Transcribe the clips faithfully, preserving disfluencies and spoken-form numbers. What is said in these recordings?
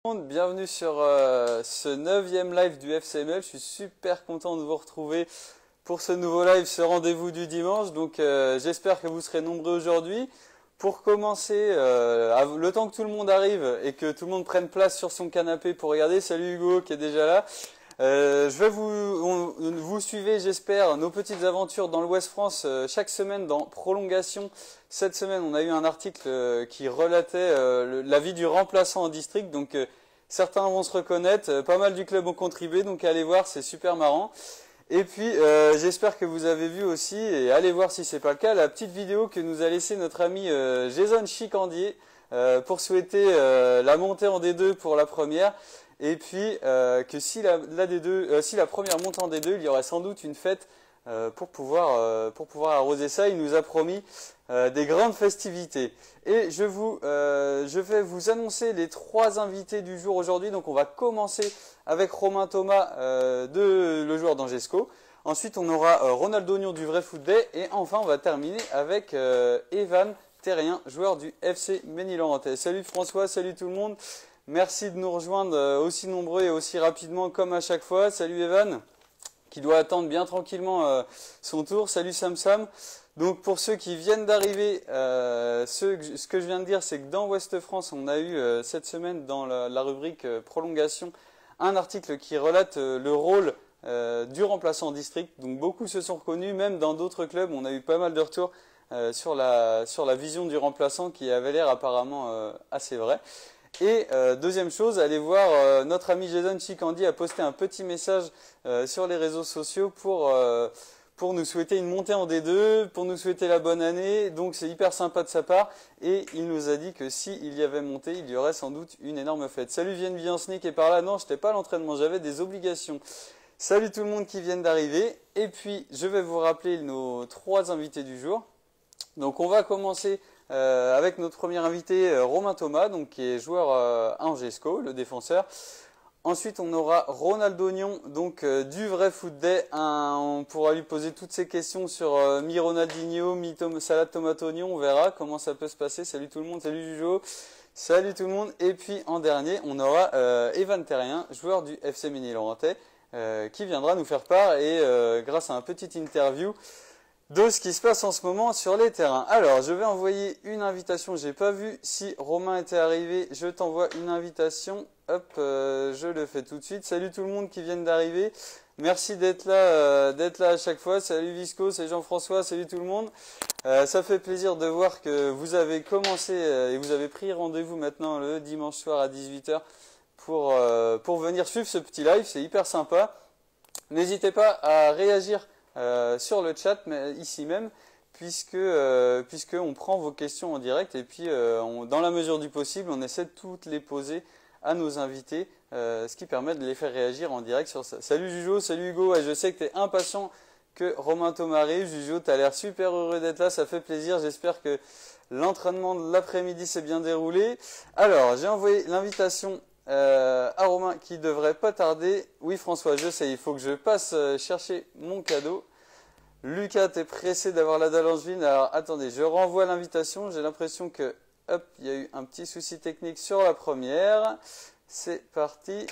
Bienvenue sur euh, ce neuvième live du F C M L. Je suis super content de vous retrouver pour ce nouveau live, ce rendez-vous du dimanche. Donc euh, j'espère que vous serez nombreux aujourd'hui. Pour commencer, euh, le temps que tout le monde arrive et que tout le monde prenne place sur son canapé pour regarder, salut Hugo qui est déjà là. Euh, je vais vous, on, vous suivez, j'espère, nos petites aventures dans l'Ouest France euh, chaque semaine dans Prolongation. Cette semaine, on a eu un article euh, qui relatait euh, le, la vie du remplaçant en district. Donc, euh, certains vont se reconnaître, euh, pas mal du club ont contribué, donc allez voir, c'est super marrant. Et puis, euh, j'espère que vous avez vu aussi, et allez voir si c'est pas le cas, la petite vidéo que nous a laissé notre ami euh, Jason Chicandier euh, pour souhaiter euh, la montée en D deux pour la première. Et puis euh, que si la, la, D deux, euh, si la première monte en D deux, il y aurait sans doute une fête euh, pour, pouvoir, euh, pour pouvoir arroser ça. Il nous a promis euh, des grandes festivités. Et je, vous, euh, je vais vous annoncer les trois invités du jour aujourd'hui. Donc on va commencer avec Romain Thomas, euh, de, le joueur d'Angesco. Ensuite on aura euh, Ronald Ognon du Vrai Foot Day. Et enfin on va terminer avec euh, Evan Terrien, joueur du F C Ménil-Orentais. Salut François, salut tout le monde. Merci de nous rejoindre aussi nombreux et aussi rapidement comme à chaque fois. Salut Evan, qui doit attendre bien tranquillement euh, son tour. Salut Sam Sam. Donc pour ceux qui viennent d'arriver, euh, ce, ce que je viens de dire, c'est que dans Ouest France, on a eu euh, cette semaine dans la, la rubrique euh, Prolongation, un article qui relate euh, le rôle euh, du remplaçant en district. Donc beaucoup se sont reconnus, même dans d'autres clubs, on a eu pas mal de retours euh, sur, la, sur la vision du remplaçant qui avait l'air apparemment euh, assez vrai. Et euh, deuxième chose, allez voir, euh, notre ami Jason Chicandier a posté un petit message euh, sur les réseaux sociaux pour, euh, pour nous souhaiter une montée en D deux, pour nous souhaiter la bonne année. Donc c'est hyper sympa de sa part. Et il nous a dit que s'il y avait monté, il y aurait sans doute une énorme fête. Salut Vienne Vianceny qui est par là. Non, je n'étais pas à l'entraînement, j'avais des obligations. Salut tout le monde qui vient d'arriver. Et puis je vais vous rappeler nos trois invités du jour. Donc on va commencer Euh, avec notre premier invité euh, Romain Thomas, donc qui est joueur euh, à Angesco, le défenseur. Ensuite on aura Ronald Ognon, donc euh, du Vrai Foot Day. Un, on pourra lui poser toutes ces questions sur euh, mi Ronaldinho, mi tom salade tomate oignon, on verra comment ça peut se passer. Salut tout le monde, salut Jujo, salut tout le monde. Et puis en dernier on aura euh, Evan Terrien, joueur du F C Ménil-Orentais, euh, qui viendra nous faire part et euh, grâce à un petit interview de ce qui se passe en ce moment sur les terrains. Alors, je vais envoyer une invitation. J'ai pas vu si Romain était arrivé. Je t'envoie une invitation. Hop, euh, je le fais tout de suite. Salut tout le monde qui vient d'arriver. Merci d'être là, euh, d'être là à chaque fois. Salut Visco, c'est Jean-François. Salut tout le monde. Euh, ça fait plaisir de voir que vous avez commencé euh, et vous avez pris rendez-vous maintenant le dimanche soir à dix-huit heures pour euh, pour venir suivre ce petit live. C'est hyper sympa. N'hésitez pas à réagir Euh, sur le chat, mais ici même, puisque euh, puisque on prend vos questions en direct et puis euh, on, dans la mesure du possible, on essaie de toutes les poser à nos invités, euh, ce qui permet de les faire réagir en direct sur ça. Salut Jujo, salut Hugo, ouais, je sais que tu es impatient que Romain Thomas arrive. Jujo, tu as l'air super heureux d'être là, ça fait plaisir. J'espère que l'entraînement de l'après-midi s'est bien déroulé. Alors, j'ai envoyé l'invitation Euh, à Romain qui devrait pas tarder. Oui François, je sais, il faut que je passe euh, chercher mon cadeau. Lucas, t'es pressé d'avoir la dalle angevine. Alors attendez, je renvoie l'invitation. J'ai l'impression que, hop, il y a eu un petit souci technique sur la première. C'est parti.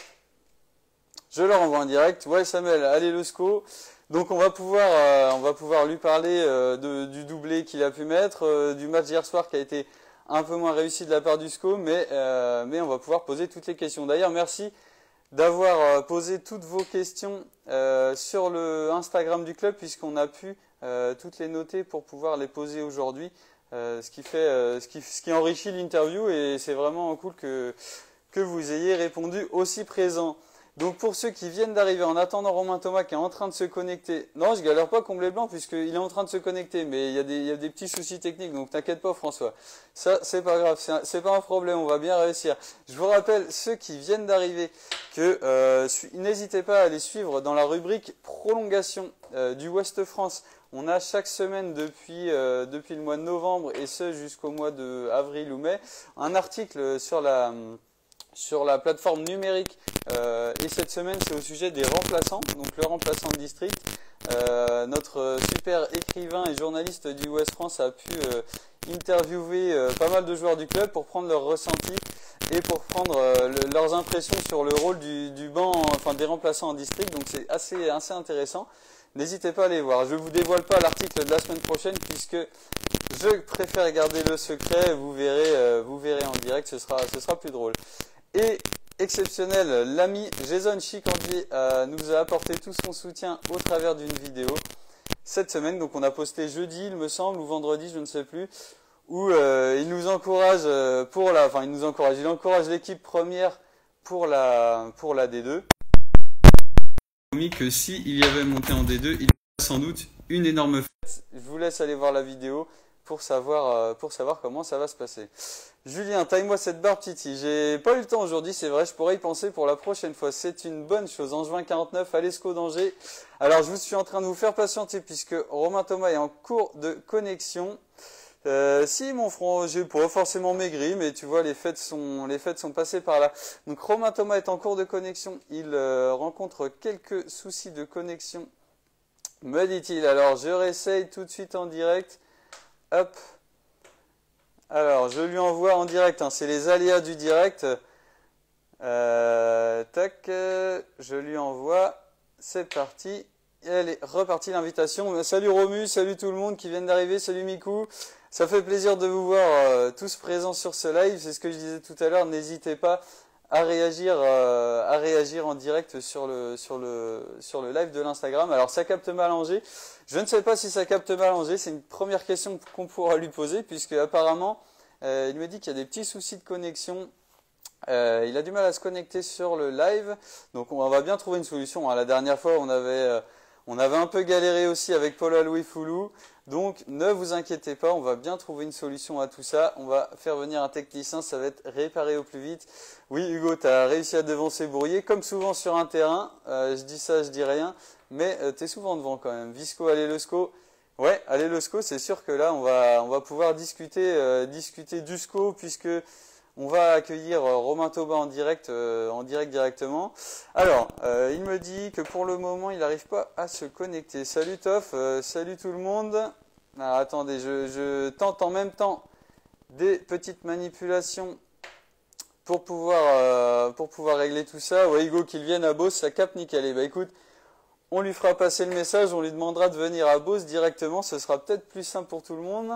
Je le renvoie en direct. Ouais Samuel, allez le sco. Donc on va pouvoir, euh, on va pouvoir lui parler euh, de, du doublé qu'il a pu mettre, euh, du match hier soir qui a été un peu moins réussi de la part du S C O, mais, euh, mais on va pouvoir poser toutes les questions. D'ailleurs, merci d'avoir euh, posé toutes vos questions euh, sur le Instagram du club, puisqu'on a pu euh, toutes les noter pour pouvoir les poser aujourd'hui, euh, ce qui fait, euh, ce qui, ce qui enrichit l'interview, et c'est vraiment cool que, que vous ayez répondu aussi présent. Donc pour ceux qui viennent d'arriver, en attendant Romain Thomas qui est en train de se connecter, non je galère pas combler blanc puisqu'il est en train de se connecter, mais il y a des, il y a des petits soucis techniques, donc t'inquiète pas François, ça c'est pas grave, c'est pas un problème, on va bien réussir. Je vous rappelle, ceux qui viennent d'arriver, que euh, n'hésitez pas à aller suivre dans la rubrique Prolongation euh, du Ouest France. On a chaque semaine depuis, euh, depuis le mois de novembre et ce jusqu'au mois de avril ou mai, un article sur la... sur la plateforme numérique euh, et cette semaine c'est au sujet des remplaçants, donc le remplaçant de district. Euh, notre super écrivain et journaliste du Ouest France a pu euh, interviewer euh, pas mal de joueurs du club pour prendre leur ressenti et pour prendre euh, le, leurs impressions sur le rôle du, du banc, enfin des remplaçants en district. Donc c'est assez, assez intéressant. N'hésitez pas à aller voir. Je ne vous dévoile pas l'article de la semaine prochaine puisque je préfère garder le secret. Vous verrez, euh, vous verrez en direct, ce sera, ce sera plus drôle. Et exceptionnel, l'ami Jason Chikandi euh, nous a apporté tout son soutien au travers d'une vidéo cette semaine. Donc on a posté jeudi, il me semble, ou vendredi, je ne sais plus, où euh, il nous encourage pour la, enfin il nous encourage, il encourage l'équipe première pour la, pour la D deux. Promis que si il y avait monté en D deux, il y aurait sans doute une énorme fête. Je vous laisse aller voir la vidéo pour savoir, pour savoir comment ça va se passer. Julien, taille-moi cette barbe Titi. J'ai pas eu le temps aujourd'hui, c'est vrai, je pourrais y penser pour la prochaine fois. C'est une bonne chose. Angevin quarante-neuf, à l'Esco d'Angers. Alors, je vous suis en train de vous faire patienter puisque Romain Thomas est en cours de connexion. Euh, si, mon front, j'ai pas forcément maigri, mais tu vois, les fêtes sont, les fêtes sont passées par là. Donc, Romain Thomas est en cours de connexion. Il euh, rencontre quelques soucis de connexion, me dit-il. Alors, je réessaye tout de suite en direct. Hop. Alors, je lui envoie en direct, hein, c'est les aléas du direct. Euh, tac, euh, je lui envoie, c'est parti. Et elle est repartie l'invitation. Salut Romu, salut tout le monde qui vient d'arriver, salut Mikou. Ça fait plaisir de vous voir euh, tous présents sur ce live, c'est ce que je disais tout à l'heure, n'hésitez pas à réagir, euh, à réagir en direct sur le, sur le, sur le live de l'Instagram. Alors ça capte mal Angers. Je ne sais pas si ça capte mal Angers, c'est une première question qu'on pourra lui poser, puisque apparemment, euh, il me dit qu'il y a des petits soucis de connexion. Euh, il a du mal à se connecter sur le live, donc on va bien trouver une solution. La dernière fois, on avait, euh, on avait un peu galéré aussi avec Paul Louis Foulou. Donc ne vous inquiétez pas, on va bien trouver une solution à tout ça. On va faire venir un technicien, ça va être réparé au plus vite. Oui Hugo, tu as réussi à devancer Bourrier, comme souvent sur un terrain. Euh, je dis ça, je dis rien, mais euh, tu es souvent devant quand même. Visco, allez le SCO. Ouais, allez le SCO, c'est sûr que là on va, on va pouvoir discuter, euh, discuter du SCO puisque on va accueillir euh, Romain Thomas en direct, euh, en direct directement. Alors, euh, il me dit que pour le moment, il n'arrive pas à se connecter. Salut Toff, euh, salut tout le monde. Alors, attendez, je, je tente en même temps des petites manipulations pour pouvoir, euh, pour pouvoir régler tout ça. Ouais, Hugo, qu'il vienne à Beauce, ça capte nickel. Et bah écoute, on lui fera passer le message, on lui demandera de venir à Beauce directement. Ce sera peut-être plus simple pour tout le monde.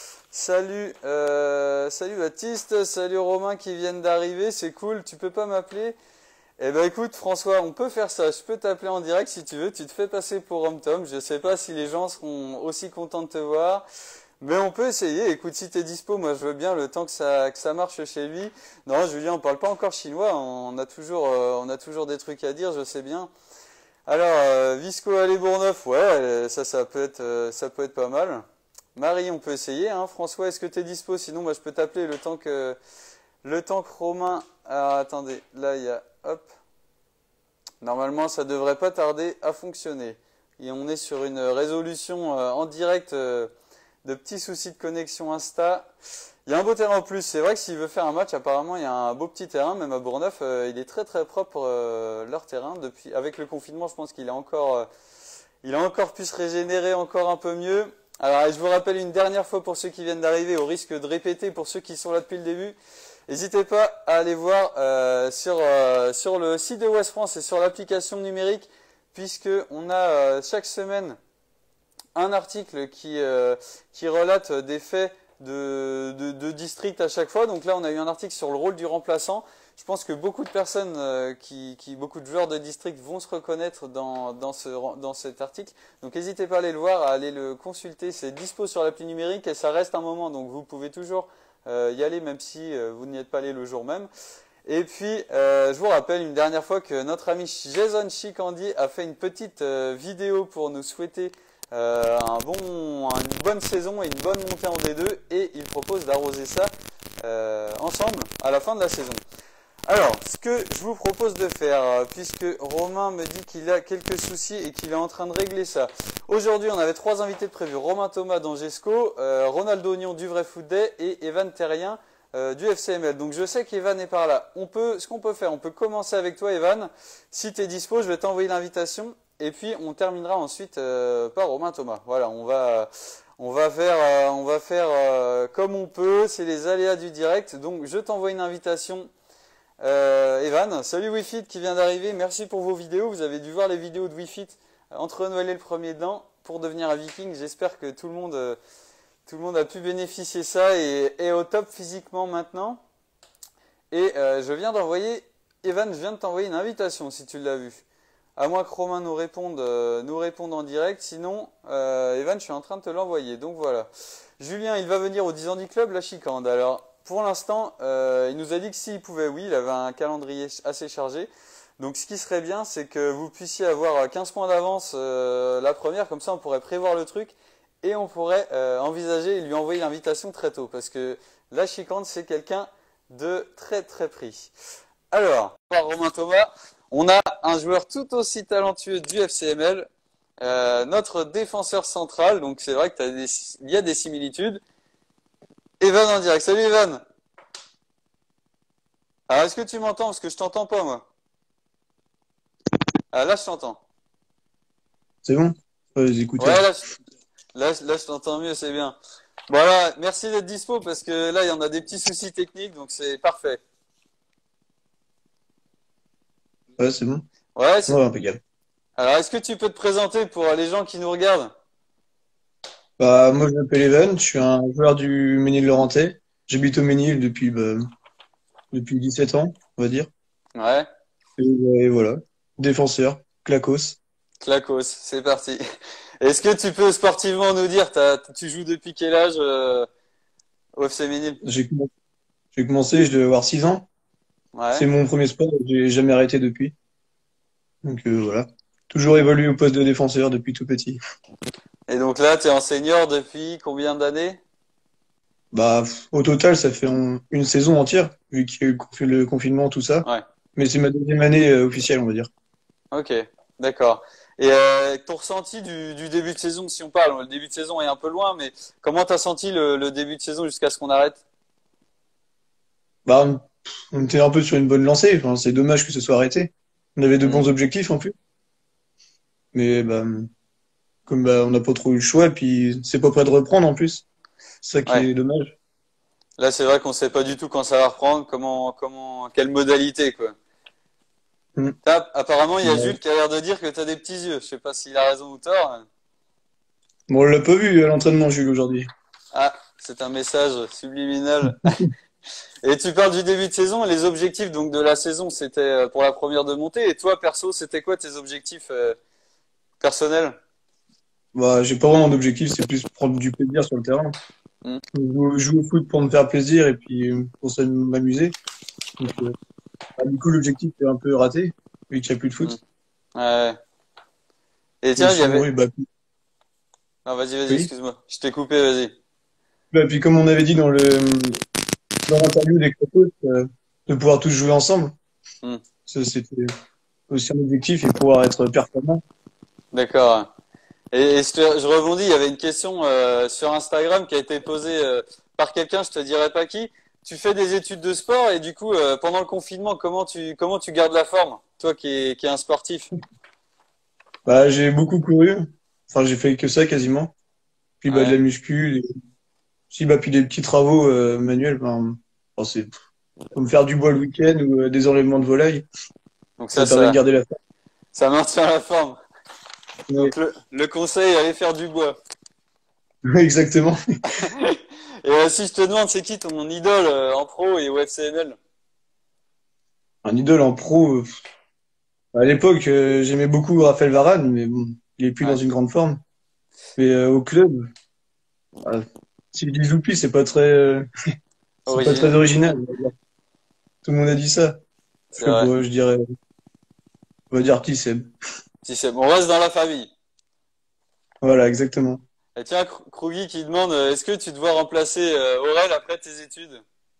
Salut, euh, salut Baptiste, salut Romain qui viennent d'arriver, c'est cool, tu peux pas m'appeler? Eh ben écoute François, on peut faire ça, je peux t'appeler en direct si tu veux, tu te fais passer pour Rom-Tom, je sais pas si les gens seront aussi contents de te voir, mais on peut essayer, écoute si t'es dispo, moi je veux bien le temps que ça, que ça marche chez lui. Non Julien, on parle pas encore chinois, on a toujours, euh, on a toujours des trucs à dire, je sais bien. Alors, euh, Visco Allez Bourneuf, ouais, ça, ça peut être, euh, ça peut être pas mal. Marie, on peut essayer, hein. François, est-ce que tu es dispo? Sinon, moi, je peux t'appeler le temps que le temps que Romain. Alors, attendez, là, il y a. Hop. Normalement, ça devrait pas tarder à fonctionner. Et on est sur une résolution euh, en direct euh, de petits soucis de connexion Insta. Il y a un beau terrain en plus. C'est vrai que s'il veut faire un match, apparemment, il y a un beau petit terrain. Même à Bourneuf, euh, il est très très propre euh, leur terrain. Depuis, avec le confinement, je pense qu'il a encore, euh, il a encore pu se régénérer encore un peu mieux. Alors, je vous rappelle une dernière fois pour ceux qui viennent d'arriver, au risque de répéter pour ceux qui sont là depuis le début, n'hésitez pas à aller voir euh, sur, euh, sur le site de Ouest France et sur l'application numérique, puisque on a euh, chaque semaine un article qui, euh, qui relate des faits de, de, de district à chaque fois. Donc là, on a eu un article sur le rôle du remplaçant. Je pense que beaucoup de personnes, euh, qui, qui, beaucoup de joueurs de district vont se reconnaître dans, dans, ce, dans cet article. Donc n'hésitez pas à aller le voir, à aller le consulter. C'est dispo sur l'appli numérique et ça reste un moment. Donc vous pouvez toujours euh, y aller même si euh, vous n'y êtes pas allé le jour même. Et puis, euh, je vous rappelle une dernière fois que notre ami Jason Chikandi a fait une petite euh, vidéo pour nous souhaiter euh, un bon, une bonne saison et une bonne montée en D deux. Et il propose d'arroser ça euh, ensemble à la fin de la saison. Alors, ce que je vous propose de faire, puisque Romain me dit qu'il a quelques soucis et qu'il est en train de régler ça. Aujourd'hui, on avait trois invités de prévus. Romain Thomas d'Angesco, euh, Ronaldo Ognon du Vrai Foot Day et Evan Terrien euh, du F C M L. Donc je sais qu'Evan est par là. On peut, ce qu'on peut faire, on peut commencer avec toi Evan. Si tu es dispo, je vais t'envoyer l'invitation. Et puis on terminera ensuite euh, par Romain Thomas. Voilà, on va... On va faire, euh, on va faire euh, comme on peut, c'est les aléas du direct. Donc je t'envoie une invitation Euh, Evan, salut WeFit qui vient d'arriver. Merci pour vos vidéos. Vous avez dû voir les vidéos de WeFit entre Noël et le premier dan pour devenir un viking. J'espère que tout le monde, euh, tout le monde a pu bénéficier de ça et est au top physiquement maintenant. Et euh, je viens d'envoyer, Evan, je viens de t'envoyer une invitation si tu l'as vu. À moins que Romain nous réponde, euh, nous réponde en direct. Sinon, euh, Evan, je suis en train de te l'envoyer. Donc voilà. Julien, il va venir au dix ans du club, la Chicande. Alors, pour l'instant, euh, il nous a dit que s'il pouvait, oui, il avait un calendrier assez chargé. Donc, ce qui serait bien, c'est que vous puissiez avoir quinze points d'avance euh, la première. Comme ça, on pourrait prévoir le truc et on pourrait euh, envisager et lui envoyer l'invitation très tôt. Parce que la Chicande, c'est quelqu'un de très très pris. Alors, par Romain Thomas, on a un joueur tout aussi talentueux du F C M L, euh, notre défenseur central. Donc c'est vrai que t'as des, il y a des similitudes. Evan en direct. Salut Evan. Alors est-ce que tu m'entends? Parce que je t'entends pas moi. Ah là je t'entends. C'est bon? Ouais, les écouteurs. Ouais là, je, là, là, je t'entends mieux, c'est bien. Voilà, merci d'être dispo parce que là il y en a des petits soucis techniques, donc c'est parfait. Ouais, c'est bon. Ouais, c'est... Ouais, impeccable. Alors est-ce que tu peux te présenter pour les gens qui nous regardent? Bah, moi, je m'appelle Evan, je suis un joueur du Ménil-Laurentais. J'habite au Ménil depuis, bah, depuis dix-sept ans, on va dire. Ouais, Et, et voilà. Défenseur, clacos. Clacos, c'est parti. Est-ce que tu peux sportivement nous dire, t'as, tu joues depuis quel âge euh, au F C Ménil? J'ai commencé, j'ai commencé, je devais avoir six ans. Ouais. C'est mon premier sport, j'ai jamais arrêté depuis. Donc euh, voilà. Toujours évolué au poste de défenseur depuis tout petit. Et donc là, tu es en senior depuis combien d'années? Bah, pff, au total, ça fait en- une saison entière, vu qu'il y a eu le confi- le confinement, tout ça. Ouais. Mais c'est ma deuxième année euh, officielle, on va dire. Ok, d'accord. Et euh, ton ressenti du, du début de saison, si on parle, le début de saison est un peu loin, mais comment t'as senti le, le début de saison jusqu'à ce qu'on arrête? Bah, on on était un peu sur une bonne lancée. Enfin, c'est dommage que ce soit arrêté. On avait de Hmm. bons objectifs en plus. Mais bah, comme bah, on n'a pas trop eu le choix, et puis c'est pas prêt de reprendre en plus. C'est ça qui Ouais. est dommage. Là, c'est vrai qu'on sait pas du tout quand ça va reprendre, comment, comment, quelle modalité, quoi. Mm. T'as- apparemment, il y a Ouais. Jules qui a l'air de dire que tu as des petits yeux. Je sais pas s'il a raison ou tort. Bon, on l'a pas vu à l'entraînement, Jules, aujourd'hui. Ah, c'est un message subliminal. Et tu parles du début de saison, les objectifs donc de la saison, c'était euh, pour la première de montée. Et toi, perso, c'était quoi tes objectifs euh, personnels? Bah, j'ai pas vraiment d'objectif, c'est plus prendre du plaisir sur le terrain. Hmm. Je joue, je joue au foot pour me faire plaisir et puis euh, pour ça m'amuser. Donc, euh, bah, du coup, l'objectif est un peu raté, vu qu'il n'y a plus de Hmm. foot. Ouais. Et Mais tiens, il y sinon, avait... oui, bah, Non, vas-y, vas-y, oui. excuse-moi. Je t'ai coupé, vas-y. Bah, puis comme on avait dit dans le dans l'interview des Crocos, euh, de pouvoir tous jouer ensemble. Hmm. Ça, c'était aussi un objectif et pouvoir être performant. D'accord. Et, et je, te- je rebondis, il y avait une question euh, sur Instagram qui a été posée euh, par quelqu'un, je te dirai pas qui. Tu fais des études de sport et du coup, euh, pendant le confinement, comment tu, comment tu gardes la forme? Toi qui es, qui es un sportif. Bah, j'ai beaucoup couru. Enfin, j'ai fait que ça quasiment. Puis bah, de la Ouais. muscu. Et... Si, bah, puis des petits travaux euh, manuels. Ben, enfin, c'est comme faire du bois le week-end ou euh, des enlèvements de volaille. Donc Ça ça, permet de ça, garder la forme. ça maintient la forme. Oui, Donc le, le conseil, allez faire du bois. exactement. Et euh, si je te demande, c'est qui ton idole euh, en pro et au F C M L? Un idole en pro. euh, À l'époque, euh, j'aimais beaucoup Raphaël Varane, mais bon, il est plus dans Ouais, une grande forme. Mais euh, au club, euh, s'il dit Zoupi, c'est pas très, euh, c'est pas très original. original. Tout le monde a dit ça. Je C'est sais vrai. pas, je dirais, on va dire qui c'est. Si c'est bon, on reste dans la famille. Voilà, exactement. Et tiens, Kr- Krugi qui demande, euh, est-ce que tu te vois remplacer euh, Aurel après tes études?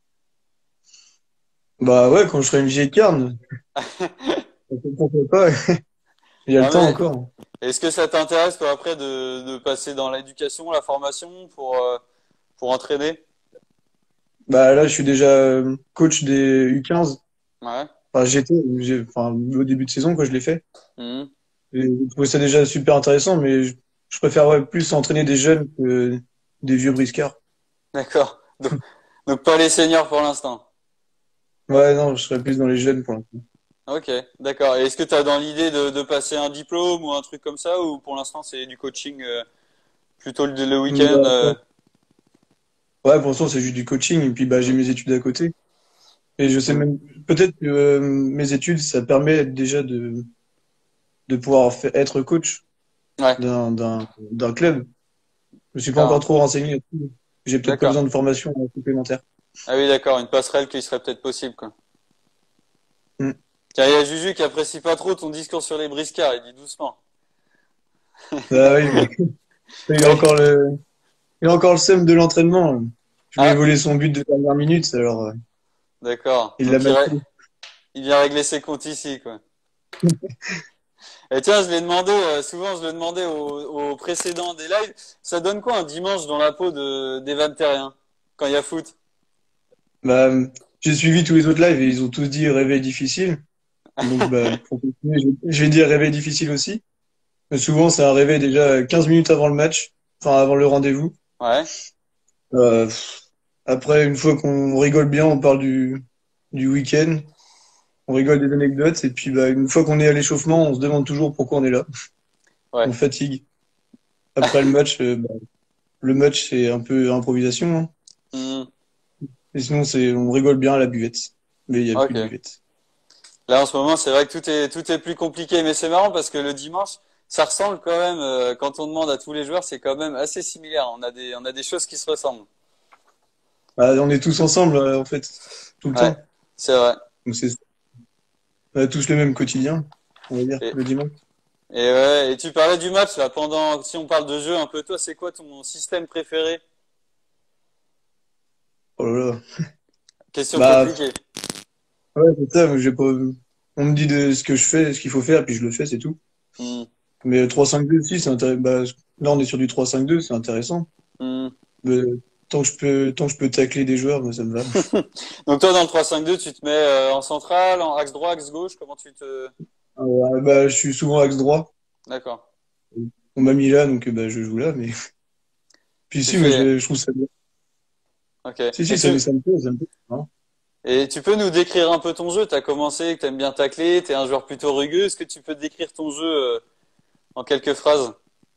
Bah ouais, quand je serai une vieille carne, pourquoi pas, il y a le Non temps mais, encore. est-ce que ça t'intéresse toi après de, de passer dans l'éducation, la formation pour, euh, pour entraîner? Bah là, je suis déjà euh, coach des U quinze. Ouais. Enfin, j'étais, j'ai, enfin, au début de saison, quoi, je l'ai fait. Mhm. Et je trouvais ça déjà super intéressant, mais je, je préfère ouais, plus entraîner des jeunes que des vieux briscards. D'accord. Donc, donc pas les seniors pour l'instant. Ouais, non, je serais plus dans les jeunes pour l'instant. Ok, d'accord. Et est-ce que tu as dans l'idée de, de passer un diplôme ou un truc comme ça, ou pour l'instant c'est du coaching euh, plutôt le, le week-end euh, Ouais, ouais, pour l'instant, c'est juste du coaching, et puis bah, j'ai hmm, mes études à côté. Et je sais hmm. même, peut-être que euh, mes études, ça permet déjà de, de pouvoir fa- être coach Ouais, d'un, d'un, d'un club. Je me suis pas encore carrément. trop renseigné là-dessus. J'ai peut-être pas D'accord. besoin de formation euh, supplémentaire. Ah oui, d'accord, une passerelle qui serait peut-être possible, quoi. Hmm. Tiens, il y a Juju qui apprécie pas trop ton discours sur les briscards, il dit doucement. Ah oui, mais il a Oui. encore le, il a encore le seum de l'entraînement. Je lui ai Ah, volé son but de dernière minute, alors euh, d'accord. il l'a Donc il, mal ré- pris. il vient régler ses comptes ici, quoi. Et tiens, je l'ai demandé, euh, souvent je le demandais au, au précédent des lives, ça donne quoi un dimanche dans la peau de d'Evan Terrien quand il y a foot? Bah, j'ai suivi tous les autres lives et ils ont tous dit réveil difficile. Donc, bah, pour continuer, je je vais dire réveil difficile aussi. Mais souvent, c'est un réveil déjà quinze minutes avant le match, enfin avant le rendez-vous. Ouais, Euh, pff, après, une fois qu'on rigole bien, on parle du, du week-end, on rigole des anecdotes, et puis bah, une fois qu'on est à l'échauffement, on se demande toujours pourquoi on est là. ouais. On fatigue. Après le match, euh, bah, le match c'est un peu improvisation, hein. Hmm, Et sinon, c'est, on rigole bien à la buvette. Mais il y a plus de ok. buvette. Là en ce moment, c'est vrai que tout est tout est plus compliqué, mais c'est marrant parce que le dimanche, ça ressemble quand même. Euh, quand on demande à tous les joueurs, c'est quand même assez similaire. On a des on a des choses qui se ressemblent. Bah, on est tous ensemble, euh, en fait, tout le Ouais, temps. c'est vrai. Donc c'est, on a tous le même quotidien, on va dire, Et, le dimanche. et ouais. Et tu parlais du match là. Pendant, si on parle de jeu un peu, toi, c'est quoi ton système préféré? Oh là là. Question Bah, compliquée. ouais, c'est ça, moi, j'ai pas, on me dit de ce que je fais, ce qu'il faut faire, puis je le fais, c'est tout. Hmm, Mais trois cinq deux aussi, c'est intéressant. Bah, là, on est sur du trois cinq deux, c'est intéressant. hmm. Mais tant que je peux, tant que je peux tacler des joueurs, moi, ça me va. Donc toi, dans le trois cinq deux, tu te mets euh, en centrale, en axe droit, axe gauche, comment tu te... Ah ouais, bah, je suis souvent axe droit. D'accord. On m'a mis là, donc bah, je joue là. Mais puis Tu si, mais fais... je, je trouve ça bien. Ok. Si, Et si, ça, tu, me- ça me plaît, ça me plaît. Hein. et tu peux nous décrire un peu ton jeu? T'as commencé, que t'aimes bien tacler, t'es un joueur plutôt rugueux. Est-ce que tu peux décrire ton jeu euh, en quelques phrases?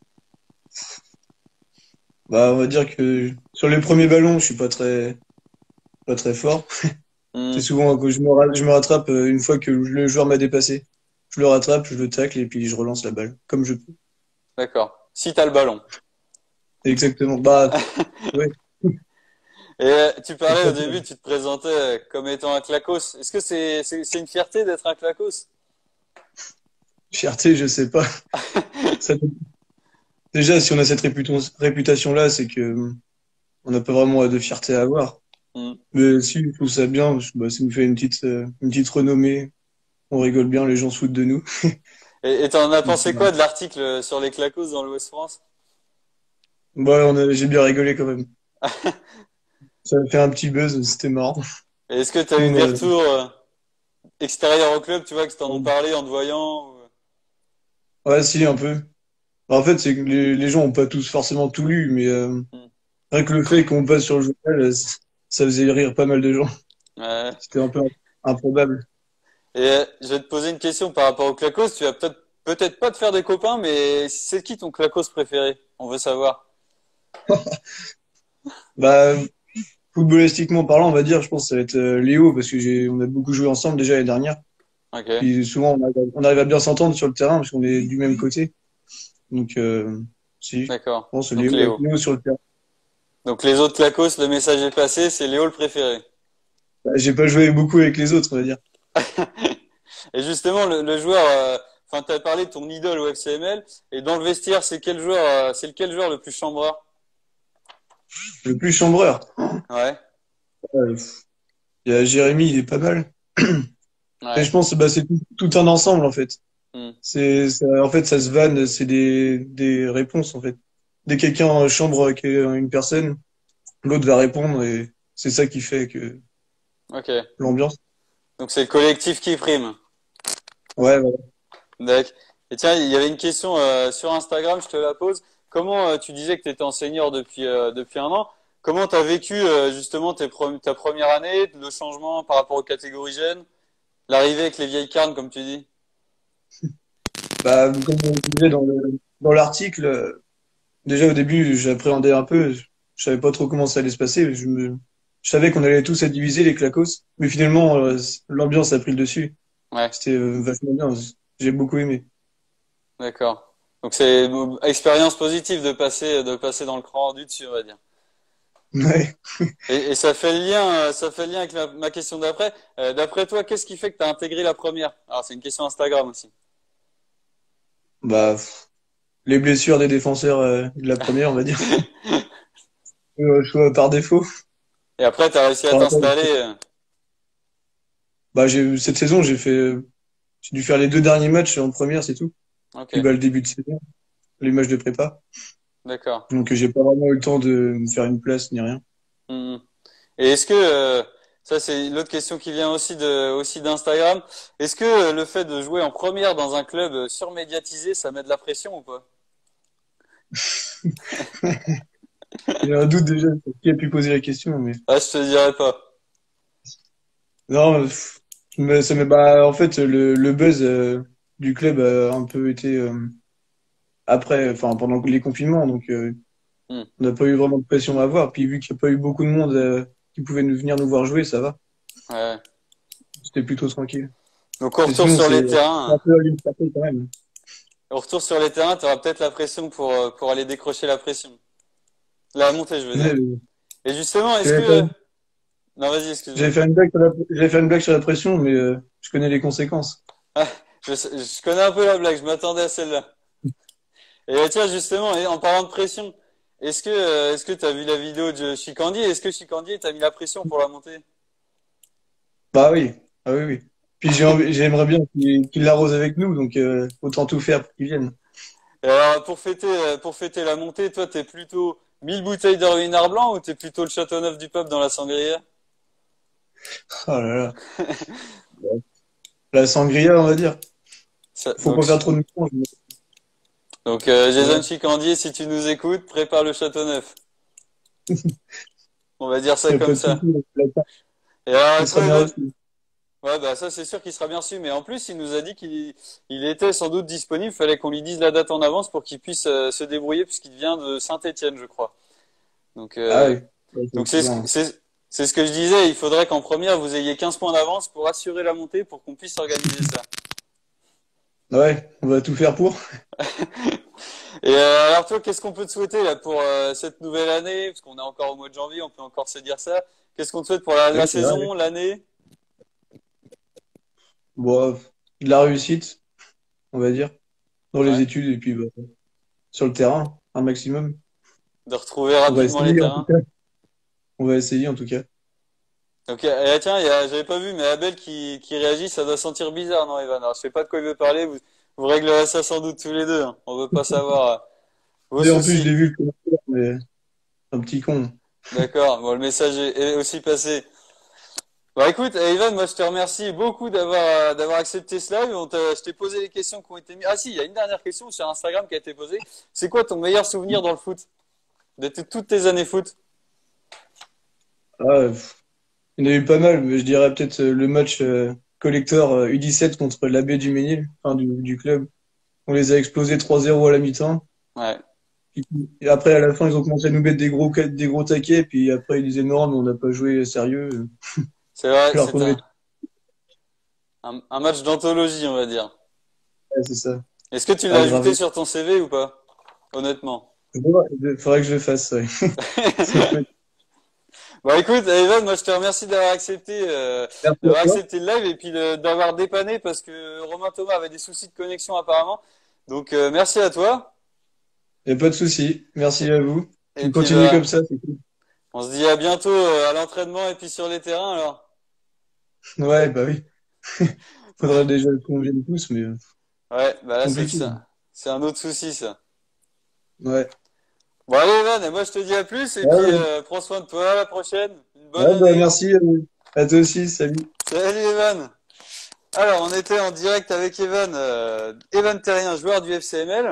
Bah, on va dire que sur les premiers ballons, je suis pas très, pas très fort. Hmm, C'est souvent que je me, ra- je me rattrape euh, une fois que le joueur m'a dépassé. Je le rattrape, je le tacle et puis je relance la balle, comme je peux. d'accord. Si t'as le ballon. Exactement. Bah, ouais. Et euh, tu parlais au début, tu te présentais euh, comme étant un clacos. Est-ce que c'est c'est c'est une fierté d'être un clacos? Fierté, je sais pas. Ça, déjà, si on a cette réputation, réputation-là, c'est que hum, on n'a pas vraiment de fierté à avoir. Hmm. Mais si, je trouve ça bien, parce que, bah, ça nous fait une petite, euh, une petite renommée. On rigole bien, les gens se foutent de nous. Et et t'en as Donc, pensé euh, quoi de l'article sur les clacos dans l'Ouest France? ouais, on a, j'ai bien rigolé quand même. Ça a fait un petit buzz, c'était marrant. Et est-ce que t'as Tout eu le des monde retours euh, extérieurs au club, tu vois, que t'en ont a- parlé en te voyant? ou- Ouais, si, un peu. En fait, c'est que les, les gens ont pas tous forcément tout lu, mais euh, Hmm. rien que le fait qu'on passe sur le journal, euh, c- ça faisait rire pas mal de gens. Ouais. C'était un peu improbable. Et euh, je vais te poser une question par rapport au clacos. Tu vas peut-être peut-être pas te faire des copains, mais c'est qui ton clacos préféré? On veut savoir. Bah, footballistiquement parlant, on va dire, je pense que ça va être euh, Léo, parce que j'ai, on a beaucoup joué ensemble déjà l'année dernière. Ok, Puis souvent, on arrive, à, on arrive à bien s'entendre sur le terrain, parce qu'on est du même côté. Donc, euh, si, je d'accord. pense Donc Léo, Léo. Léo sur le terrain. Donc les autres clacos, le message est passé, c'est Léo le préféré. Bah, j'ai pas joué beaucoup avec les autres, on va dire. Et justement, le, le joueur, euh, enfin, tu as parlé de ton idole au F C M L, et dans le vestiaire, c'est quel joueur, euh, c'est lequel joueur le plus chambreur? Le plus chambreur. Ouais, Euh, Il y a Jérémy, il est pas mal. Et ouais. je pense bah, c'est tout, tout un ensemble, en fait. Hmm. C'est, ça- en fait, ça se vanne, c'est des, des réponses, en fait. Dès que quelqu'un chambre avec euh, une personne, l'autre va répondre et c'est ça qui fait que Ok. l'ambiance. Donc c'est le collectif qui prime. Ouais, voilà. D'accord. Et tiens, il y avait une question euh, sur Instagram, je te la pose. Comment euh, tu disais que tu étais en senior depuis euh, depuis un an? comment t'as vécu euh, justement tes pre- ta première année, le changement par rapport aux catégories jeunes, l'arrivée avec les vieilles carnes, comme tu dis? Bah, comme on disait dans le, dans l'article, euh, déjà au début, j'appréhendais un peu. Je je savais pas trop comment ça allait se passer. Je me, je savais qu'on allait tous être divisés, les clacos. Mais finalement, euh, l'ambiance a pris le dessus. Ouais, C'était euh, vachement bien. J'ai beaucoup aimé. d'accord. Donc c'est une expérience positive de passer de passer dans le cran du dessus, on va dire. Ouais. Et, et ça fait le lien, euh, ça fait le lien avec ma, ma question d'après. Euh, d'après toi, qu'est-ce qui fait que tu as intégré la première? Alors c'est une question Instagram aussi. Bah, pff, les blessures des défenseurs euh, de la première, on va dire. Euh, choix par défaut. Et après, tu as réussi à Enfin, t'installer. euh, bah, j'ai, cette saison, j'ai fait, j'ai dû faire les deux derniers matchs en première, c'est tout. Ok, Puis bah, le début de saison, les matchs de prépa. d'accord. Donc, euh, j'ai pas vraiment eu le temps de me faire une place ni rien. Mhm. Et est-ce que euh, ça c'est l'autre question qui vient aussi de aussi d'Instagram. Est-ce que euh, le fait de jouer en première dans un club euh, surmédiatisé, ça met de la pression ou pas? J'ai un doute déjà sur qui a pu poser la question, mais Ah, je te dirais pas. non, pff, mais ça me, bah, en fait, le, le buzz euh, du club a un peu été euh, après, enfin, pendant les confinements, donc euh, Hmm. on n'a pas eu vraiment de pression à avoir. Puis vu qu'il n'y a pas eu beaucoup de monde euh, qui pouvait nous, venir nous voir jouer, ça va. Ouais. C'était plutôt tranquille. Donc on Mais retourne sinon, sur c'est les c'est terrains. un peu à l'une quand même. On retourne sur les terrains, tu auras peut-être la pression pour euh, pour aller décrocher la pression. La montée, je veux dire. Ouais, euh, Et justement, est-ce j'avais fait, que non, vas-y, j'avais excuse-moi. fait une blague sur la, j'avais fait une blague sur la pression, mais euh, je connais les conséquences. Ah, je, sais- je connais un peu la blague, je m'attendais à celle-là. Et euh, tiens, justement, et en parlant de pression, est-ce que euh, est-ce que tu as vu la vidéo de Chicandier? Est-ce que Chicandier t'a mis la pression pour la montée? Bah oui, ah oui, oui. Puis j'ai envie- j'aimerais bien qu'il qu'il l'arrose avec nous, donc euh, autant tout faire pour qu'il vienne. Et alors, pour fêter euh, pour fêter la montée, toi, t'es plutôt mille bouteilles de ruinard blanc ou t'es plutôt le Châteauneuf du Pape dans la sangria? Oh là là. La sangria, on va dire. Ça- Faut donc pas faire trop de mouton. donc euh, Jason Ouais. Chicandier, si tu nous écoutes, prépare le Châteauneuf. On va dire ça Y a pas comme de souci. ça. Et alors, Il sera toi, bien Evan, reçu. ouais, bah ça c'est sûr qu'il sera bien reçu, mais en plus il nous a dit qu'il il était sans doute disponible. Fallait qu'on lui dise la date en avance pour qu'il puisse euh, se débrouiller puisqu'il vient de Saint-Étienne, je crois. Donc Ah euh, oui. Ouais, donc c'est c'est ce bien, que- hein. c'est c'est ce que je disais. Il faudrait qu'en première vous ayez quinze points d'avance pour assurer la montée pour qu'on puisse organiser ça. Ouais, on va tout faire pour. Et euh, alors toi, qu'est-ce qu'on peut te souhaiter là pour euh, cette nouvelle année? Parce qu'on est encore au mois de janvier, on peut encore se dire ça. Qu'est-ce qu'on te souhaite pour la, la Oui, c'est vrai. saison, l'année? Bon, euh, de la réussite, on va dire, dans les Ouais. études et puis bah, sur le terrain, un maximum. De retrouver On va rapidement les essayer en tout terrains. cas. On va essayer en tout cas. Ok, et tiens, il y a, j'avais pas vu, mais Abel qui, qui réagit, ça doit sentir bizarre, non, Evan? Alors, je sais pas de quoi il veut parler, vous, vous réglerez ça sans doute tous les deux, hein. On veut pas savoir euh, vos Et en plus, je soucis. l'ai vu le commentaire, mais un petit con. D'accord, bon, le message est, est aussi passé. Bah écoute, eh, Evan, moi je te remercie beaucoup d'avoir euh, d'avoir accepté ce live. On t'a- je t'ai posé les questions qui ont été mises. Ah si, il y a une dernière question sur Instagram qui a été posée. C'est quoi ton meilleur souvenir dans le foot? De t- toutes tes années foot? Ah, pff, il y en a eu pas mal, mais je dirais peut-être euh, le match euh, collector euh, U dix-sept contre l'A B du Ménil, enfin du, du club. On les a explosés trois zéro à la mi-temps. Ouais, Puis- Et après, à la fin, ils ont commencé à nous mettre des gros, ca- des gros taquets. Puis après, ils disaient non, mais on n'a pas joué sérieux. c'est vrai, Alors c'est qu'on avait. un, un, un match d'anthologie, on va dire. Ouais, c'est ça. Est-ce que tu l'as À ajouté graver. sur ton C V ou pas? Honnêtement. Il faudrait que je le fasse, ouais. Ça peut être- Bon, écoute, Evan, moi je te remercie d'avoir accepté, euh, Merci à d'avoir toi. accepté le live et puis de- d'avoir dépanné parce que Romain Thomas avait des soucis de connexion apparemment. Donc euh, merci à toi. Il n'y a pas de souci. Merci Et, à vous. et Vous puis continuez bah, comme ça, c'est cool. on se dit à bientôt euh, à l'entraînement et puis sur les terrains alors. Ouais, bah oui. Faudrait déjà qu'on vienne tous, mais euh, Ouais, bah là c'est compliqué. ça. C'est un autre souci ça. Ouais. Bon allez Evan, et moi je te dis à plus et puis Ouais, euh, prends soin de toi, à la prochaine. Une bonne ouais, bah année. merci euh, à toi aussi. Salut. Salut Evan. Alors, on était en direct avec Evan, euh, Evan Terrien, joueur du F C M L.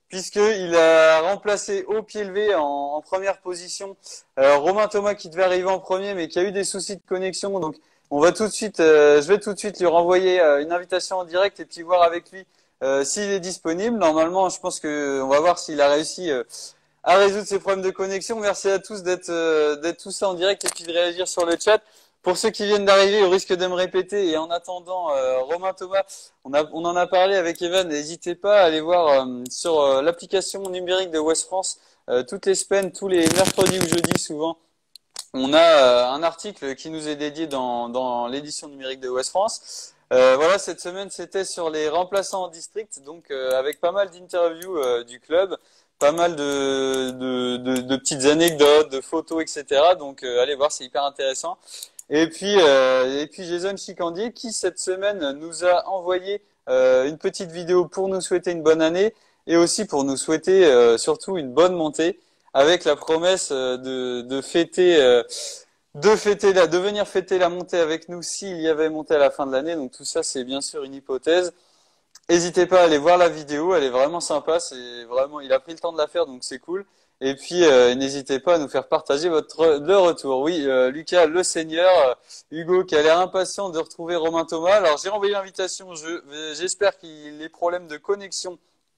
puisqu'il a remplacé au pied levé en, en première position euh, Romain Thomas qui devait arriver en premier mais qui a eu des soucis de connexion. Donc on va tout de suite, euh, je vais tout de suite lui renvoyer euh, une invitation en direct et puis voir avec lui euh, s'il est disponible. Normalement, je pense que on va voir s'il a réussi euh, à résoudre ses problèmes de connexion. Merci à tous d'être euh, d'être tous ça en direct et puis de réagir sur le chat. Pour ceux qui viennent d'arriver, au risque de me répéter, et en attendant, euh, Romain Thomas, on, a, on en a parlé avec Evan, n'hésitez pas à aller voir euh, sur euh, l'application numérique de Ouest France, euh, toutes les semaines, tous les mercredis ou jeudis souvent, on a euh, un article qui nous est dédié dans, dans l'édition numérique de Ouest France. Euh, voilà, cette semaine, c'était sur les remplaçants en district, donc euh, avec pas mal d'interviews euh, du club, pas mal de, de, de, de petites anecdotes, de photos, et cetera. Donc euh, allez voir, c'est hyper intéressant. Et puis, euh, et puis Jason Chicandier qui cette semaine nous a envoyé euh, une petite vidéo pour nous souhaiter une bonne année et aussi pour nous souhaiter euh, surtout une bonne montée avec la promesse euh, de, de fêter, euh, de fêter la, de venir fêter la montée avec nous s'il y avait montée à la fin de l'année. Donc tout ça c'est bien sûr une hypothèse. N'hésitez pas à aller voir la vidéo, elle est vraiment sympa. C'est vraiment, il a pris le temps de la faire donc c'est cool. Et puis, euh, n'hésitez pas à nous faire partager votre le retour. Oui, euh, Lucas, le Seigneur, euh, Hugo qui a l'air impatient de retrouver Romain Thomas. Alors, j'ai envoyé l'invitation. Je, j'espère que les problèmes de connexion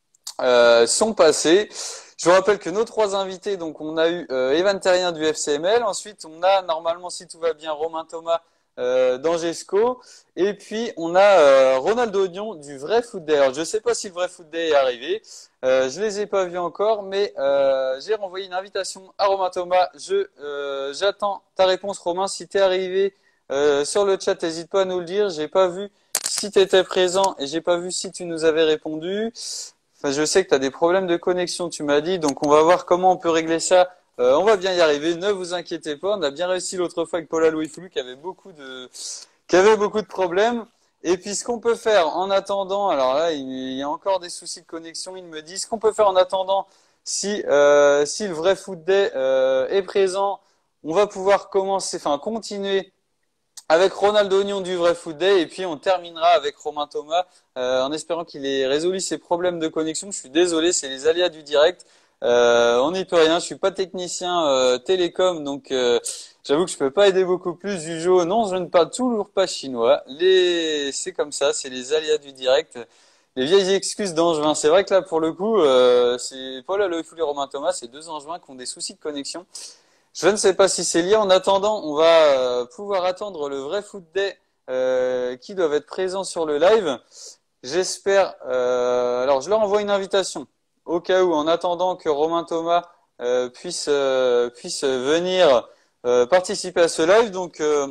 euh, sont passés. Je vous rappelle que nos trois invités, donc on a eu euh, Evan Terrien du F C M L. Ensuite, on a normalement, si tout va bien, Romain Thomas euh, d'Angesco. Et puis, on a euh, Ronald Ognon du Vrai Foot Day. Alors, je ne sais pas si le Vrai Foot Day est arrivé. Euh, je les ai pas vus encore, mais euh, j'ai renvoyé une invitation à Romain Thomas. Je euh, j'attends ta réponse, Romain. Si t'es arrivé euh, sur le chat, n'hésite pas à nous le dire. J'ai pas vu si tu étais présent et j'ai pas vu si tu nous avais répondu. Enfin, je sais que tu as des problèmes de connexion, tu m'as dit, donc on va voir comment on peut régler ça. Euh, on va bien y arriver. Ne vous inquiétez pas, on a bien réussi l'autre fois avec Paula Louis-Flou qui avait beaucoup de qui avait beaucoup de problèmes. Et puis ce qu'on peut faire en attendant, alors là il y a encore des soucis de connexion, il me dit ce qu'on peut faire en attendant, si euh, si le Vrai Foot Day euh, est présent, on va pouvoir commencer, enfin continuer avec Ronald Ognon du Vrai Foot Day et puis on terminera avec Romain Thomas euh, en espérant qu'il ait résolu ses problèmes de connexion. Je suis désolé, c'est les aléas du direct. Euh, on n'y peut rien, je suis pas technicien euh, télécom donc euh, j'avoue que je peux pas aider beaucoup plus. Jujo, non, je ne parle toujours pas chinois. Les, c'est comme ça, c'est les aléas du direct. Les vieilles excuses d'Angevin. C'est vrai que là, pour le coup, euh, c'est Paul Aloïfou et Romain Thomas, c'est deux Angevins qui ont des soucis de connexion. Je ne sais pas si c'est lié. En attendant, on va euh, pouvoir attendre le Vrai Foot Day euh, qui doivent être présents sur le live. J'espère. Euh, alors, je leur envoie une invitation au cas où, en attendant que Romain Thomas euh, puisse euh, puisse venir euh, participer à ce live. Donc, euh,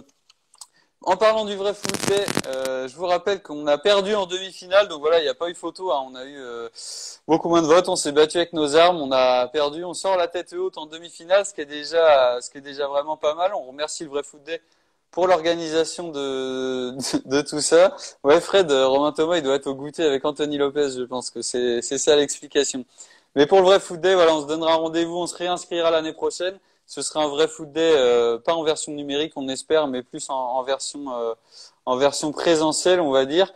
en parlant du Vrai Foot Day, euh, je vous rappelle qu'on a perdu en demi-finale. Donc voilà, il n'y a pas eu photo. Hein. On a eu euh, beaucoup moins de votes. On s'est battu avec nos armes. On a perdu. On sort la tête haute en demi-finale, ce qui est déjà, ce qui est déjà vraiment pas mal. On remercie le Vrai Foot Day pour l'organisation de, de, de tout ça. Ouais, Fred, Romain Thomas, il doit être au goûter avec Anthony Lopez. Je pense que c'est, c'est ça l'explication. Mais pour le Vrai Foot Day, voilà, on se donnera rendez-vous. On se réinscrira l'année prochaine. Ce sera un Vrai Foot Day, euh, pas en version numérique, on espère, mais plus en, en version euh, en version présentielle, on va dire,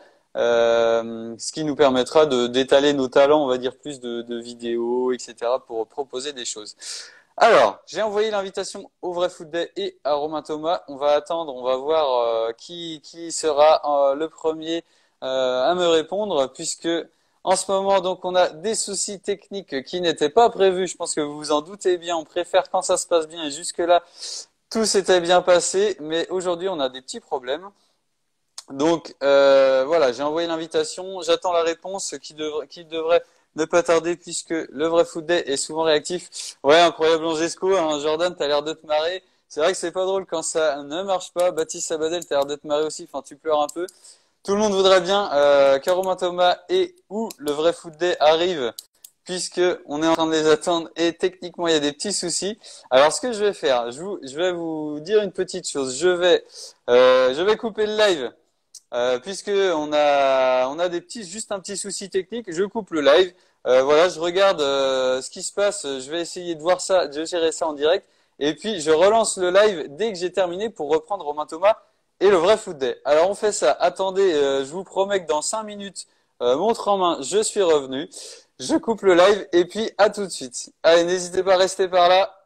euh, ce qui nous permettra de d'étaler nos talents, on va dire, plus de, de vidéos, et cetera, pour proposer des choses. Alors, j'ai envoyé l'invitation au Vrai Foot Day et à Romain Thomas. On va attendre, on va voir euh, qui qui sera euh, le premier euh, à me répondre, puisque en ce moment, donc, on a des soucis techniques qui n'étaient pas prévus. Je pense que vous vous en doutez bien. On préfère quand ça se passe bien. Et jusque-là, tout s'était bien passé. Mais aujourd'hui, on a des petits problèmes. Donc, euh, voilà, j'ai envoyé l'invitation. J'attends la réponse qui devrait, qui devrait ne pas tarder puisque le Vrai Foot Day est souvent réactif. Ouais, incroyable Angesco. Hein, Jordan, t'as l'air de te marrer. C'est vrai que c'est pas drôle quand ça ne marche pas. Baptiste Sabadell, t'as l'air de te marrer aussi. Enfin, tu pleures un peu. Tout le monde voudrait bien euh, que Romain Thomas et ou le Vrai Foot Day arrive, puisque on est en train de les attendre et techniquement il y a des petits soucis. Alors ce que je vais faire, je, vous, je vais vous dire une petite chose. Je vais, euh, je vais couper le live, euh, puisque on a, on a des petits, juste un petit souci technique. Je coupe le live. Euh, voilà, je regarde euh, ce qui se passe. Je vais essayer de voir ça, de gérer ça en direct, et puis je relance le live dès que j'ai terminé pour reprendre Romain Thomas et le Vrai Foot Day. Alors on fait ça. Attendez, euh, je vous promets que dans cinq minutes, euh, montre en main, je suis revenu. Je coupe le live et puis à tout de suite. Allez, n'hésitez pas à rester par là.